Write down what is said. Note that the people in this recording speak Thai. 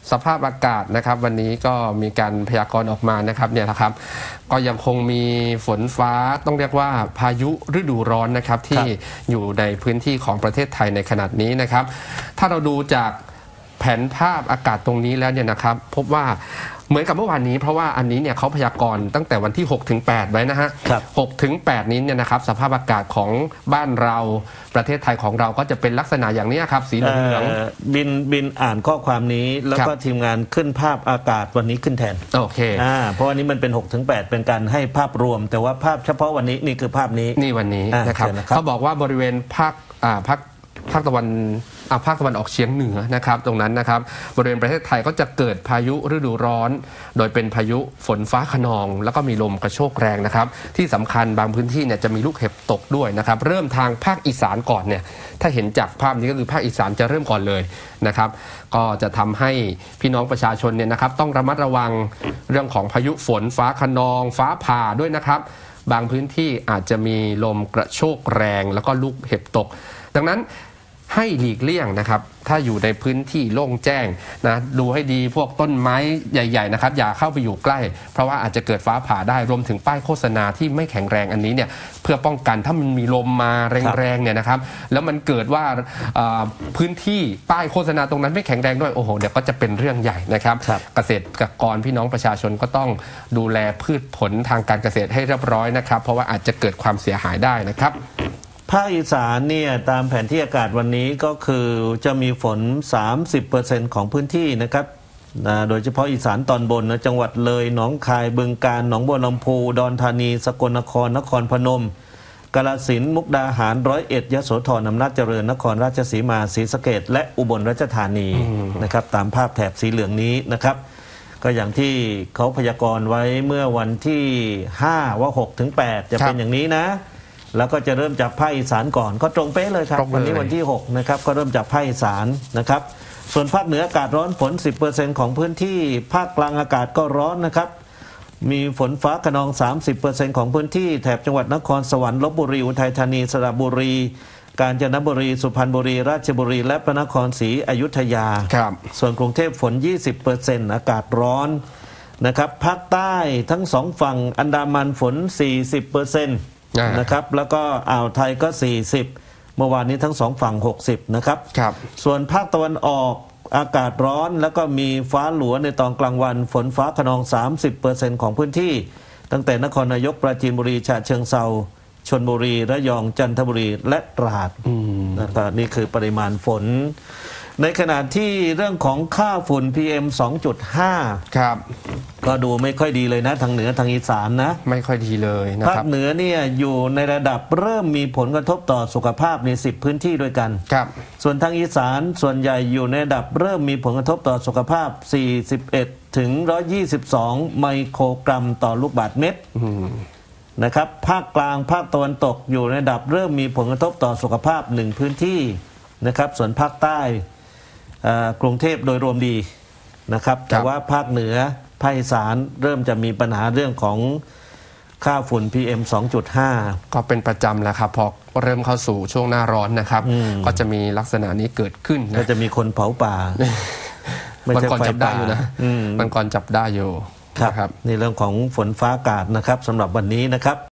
สภาพอากาศนะครับวันนี้ก็มีการพยากรณ์ออกมานะครับเนี่ยนะครับก็ยังคงมีฝนฟ้าต้องเรียกว่าพายุฤดูร้อนนะครับที่อยู่ในพื้นที่ของประเทศไทยในขณะนี้นะครับถ้าเราดูจากแผนภาพอากาศตรงนี้แล้วเนี่ยนะครับพบว่าเหมือนกับเมื่อวานนี้เพราะว่าอันนี้เนี่ยเขาพยากรณ์ตั้งแต่วันที่6 ถึง 8ไว้นะฮะ6 ถึง 8นี้เนี่ยนะครับสภาพอากาศของบ้านเราประเทศไทยของเราก็จะเป็นลักษณะอย่างนี้ครับสีเหลืองบินอ่านข้อความนี้แล้วก็ทีมงานขึ้นภาพอากาศวันนี้ขึ้นแทนโอเคเพราะวันนี้มันเป็น6 ถึง 8เป็นการให้ภาพรวมแต่ว่าภาพเฉพาะวันนี้นี่คือภาพนี้นี่วันนี้นะครับเขาบอกว่าบริเวณภาคตะวันออกเฉียงเหนือนะครับตรงนั้นนะครับบริเวณประเทศไทยก็จะเกิดพายุฤดูร้อนโดยเป็นพายุฝนฟ้าคะนองแล้วก็มีลมกระโชกแรงนะครับที่สำคัญบางพื้นที่เนี่ยจะมีลูกเห็บตกด้วยนะครับเริ่มทางภาคอีสานก่อนเนี่ยถ้าเห็นจากภาพนี้ก็คือภาคอีสานจะเริ่มก่อนเลยนะครับก็จะทำให้พี่น้องประชาชนเนี่ยนะครับต้องระมัดระวังเรื่องของพายุฝนฟ้าคะนองฟ้าผ่าด้วยนะครับบางพื้นที่อาจจะมีลมกระโชกแรงแล้วก็ลูกเห็บตกดังนั้นให้หลีกเลี่ยงนะครับถ้าอยู่ในพื้นที่โล่งแจ้งนะดูให้ดีพวกต้นไม้ใหญ่ๆนะครับอย่าเข้าไปอยู่ใกล้เพราะว่าอาจจะเกิดฟ้าผ่าได้รวมถึงป้ายโฆษณาที่ไม่แข็งแรงอันนี้เนี่ยเพื่อป้องกันถ้ามันมีลมมาแรงๆเนี่ยนะครับแล้วมันเกิดว่าพื้นที่ป้ายโฆษณาตรงนั้นไม่แข็งแรงด้วยโอ้โหเดี๋ยวก็จะเป็นเรื่องใหญ่นะครับเกษตรกรพี่น้องประชาชนก็ต้องดูแลพืชผลทางการเกษตรให้เรียบร้อยนะครับเพราะว่าอาจจะเกิดความเสียหายได้นะครับภาคอีสานเนี่ยตามแผนที่อากาศวันนี้ก็คือจะมีฝน 30% ของพื้นที่นะครับโดยเฉพาะอีสานตอนบนนะจังหวัดเลยหนองคายบึงกาฬหนองบัวลำพูอุดรธานีสกลนครนครพนมกาฬสินธุ์มุกดาหาร101ยโสธรอำนาจเจริญนครราชสีมาศรีสะเกษและอุบลราชธานีนะครับตามภาพแถบสีเหลืองนี้นะครับก็อย่างที่เขาพยากรณ์ไว้เมื่อวันที่5ว่า6 ถึง 8จะเป็นอย่างนี้นะแล้วก็จะเริ่มจากภาคอีสานก่อนก็ตรงเป๊ะเลยครับวันนี้วันที่6นะครับก็เริ่มจากภาคอีสานนะครับส่วนภาคเหนืออากาศร้อนฝน 10% ของพื้นที่ภาคกลางอากาศก็ร้อนนะครับมีฝนฟ้าคะนอง 30% ของพื้นที่แถบจังหวัดนครสวรรค์ลพบุรีอุทัยธานีสระบุรีกาญจนบุรีสุพรรณบุรีราชบุรีและพระนครศรีอยุธยาส่วนกรุงเทพฝน 20% อากาศร้อนนะครับภาคใต้ทั้งสองฝั่งอันดามันฝน 40%นะครับแล้วก็อ่าวไทยก็40เมื่อวานนี้ทั้งสองฝั่ง60นะครับส่วนภาคตะวันออกอากาศร้อนแล้วก็มีฟ้าหลัวในตอนกลางวันฝนฟ้าคะนอง 30% ของพื้นที่ตั้งแต่นครนายกปราจีนบุรีฉะเชิงเทราชลบุรีระยองจันทบุรีและตราดนะครับนี่คือปริมาณฝนในขณะที่เรื่องของค่าฝุ่น PM 2.5 ครับก็ดูไม่ค่อยดีเลยนะทางเหนือทางอีสานนะไม่ค่อยดีเลยนะครับภาคเหนือเนี่ยอยู่ในระดับเริ่มมีผลกระทบต่อสุขภาพใน10พื้นที่ด้วยกันครับส่วนทางอีสานส่วนใหญ่อยู่ในระดับเริ่มมีผลกระทบต่อสุขภาพ41ถึง122ไมโครกรัมต่อลูกบาศก์เมตรนะครับภาคกลางภาคตะวันตกอยู่ในระดับเริ่มมีผลกระทบต่อสุขภาพ1พื้นที่นะครับส่วนภาคใต้กรุงเทพโดยรวมดีนะครับแต่ว่าภาคเหนือภาคอีสานเริ่มจะมีปัญหาเรื่องของค่าฝุ่น PM 2.5 ก็เป็นประจำแล้วครับพอเริ่มเข้าสู่ช่วงหน้าร้อนนะครับก็จะมีลักษณะนี้เกิดขึ้นก็จะมีคนเผาป่ามันก่อนจับได้อยู่นะมันก่อนจับได้อยู่ครับนี่เรื่องของฝนฟ้าอากาศนะครับสำหรับวันนี้นะครับ